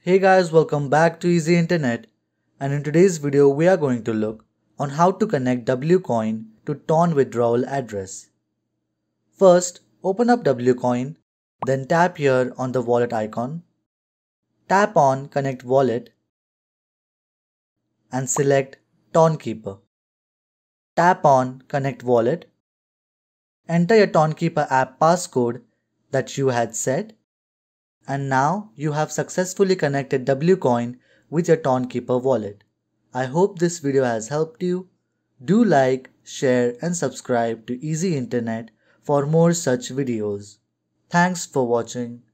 Hey guys, welcome back to Easy Internet, and in today's video we are going to look on how to connect Wcoin to Ton withdrawal address. First, open up Wcoin, then tap here on the wallet icon. Tap on Connect Wallet and select Ton Keeper. Tap on Connect Wallet. Enter your Ton Keeper app passcode that you had set. And now you have successfully connected Wcoin with your Ton Keeper wallet. I hope this video has helped you. Do like, share and subscribe to Easy Internet for more such videos. Thanks for watching.